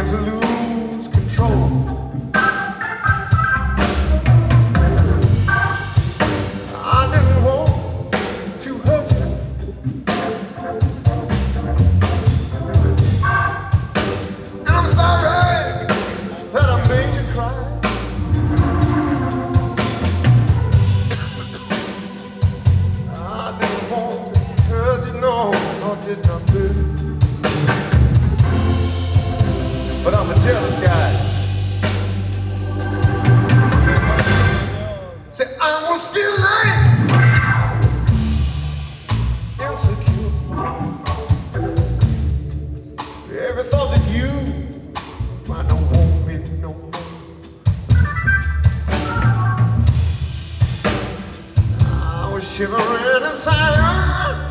began to lose control. I didn't want to hurt you, and I'm sorry that I made you cry. I didn't want to hurt you, no, I did not do. But I'm a jealous guy. Say, I was feeling insecure. Every thought that you might not want me no more. I was shivering inside.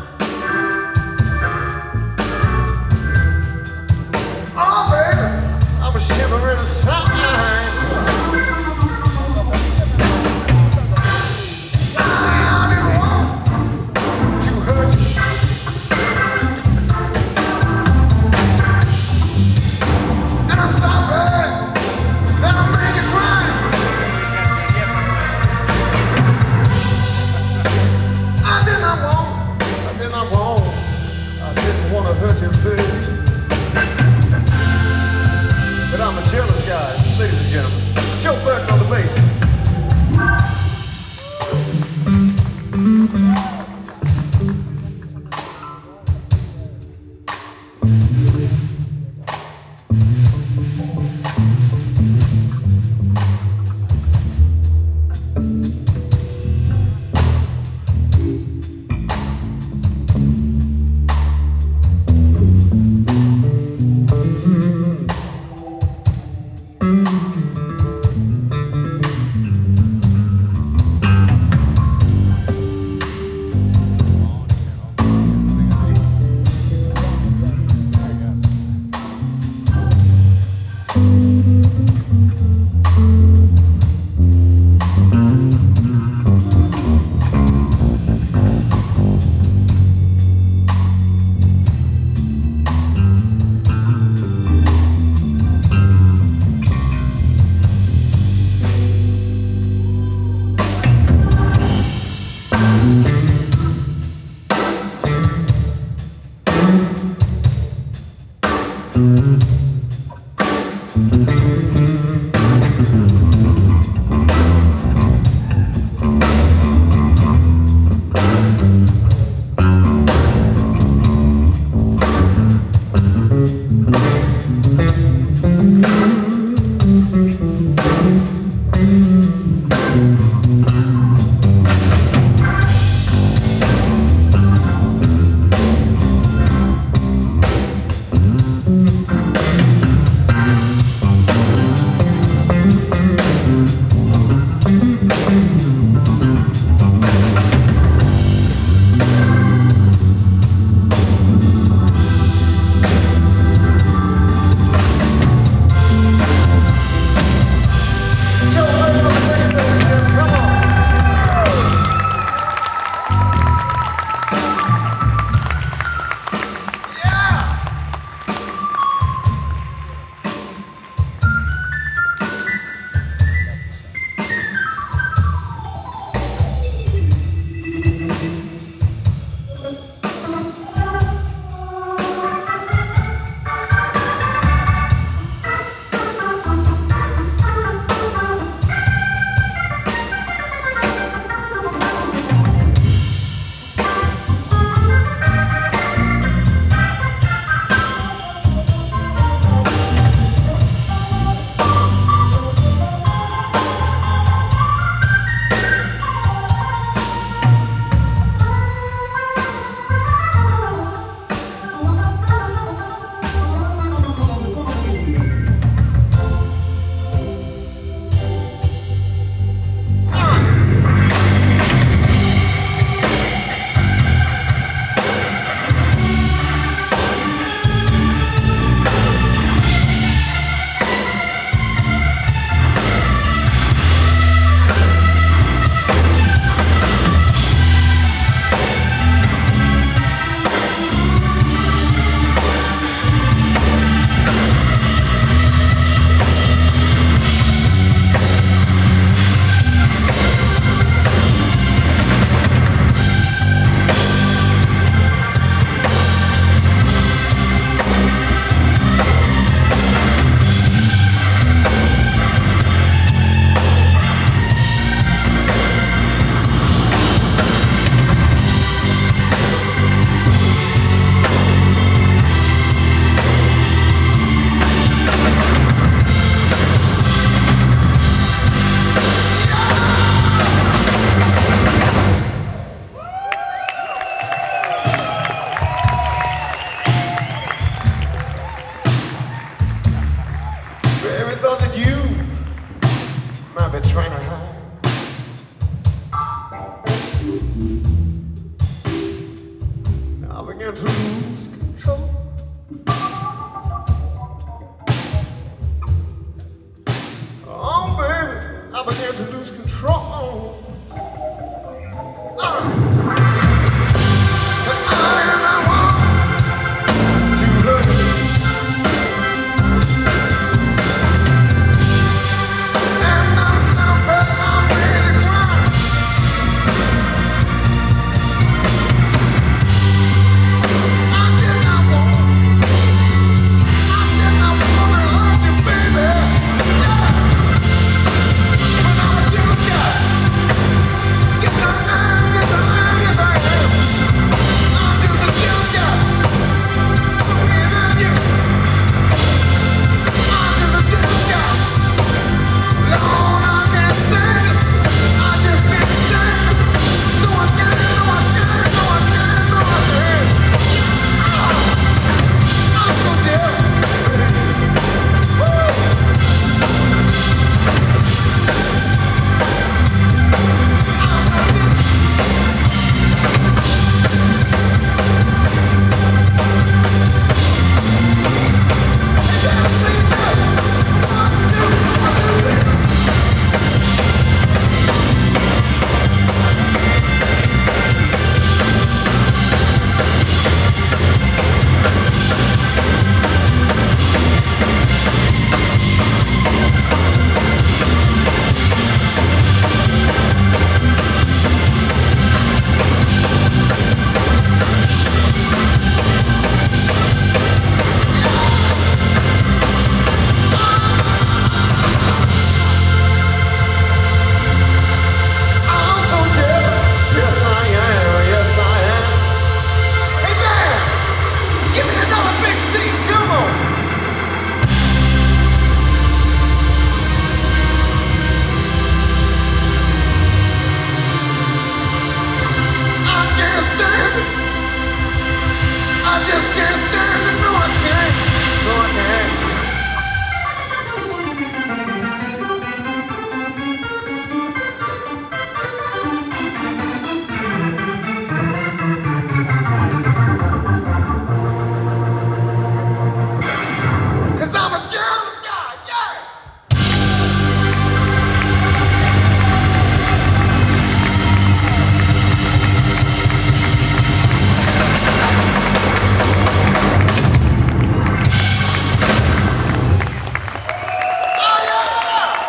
Oh, baby, I was shivering inside. I didn't want to hurt you, and I'm sorry that I made you cry. I did not want to hurt you, baby. But I'm a jealous guy, ladies and gentlemen. Joe Burton on the bass. Every thought that you might be trying to hide. I began to lose control. Oh, baby, I began to lose control.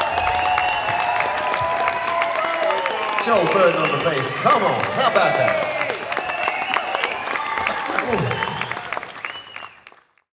Burton on the bass. Come on, how about that?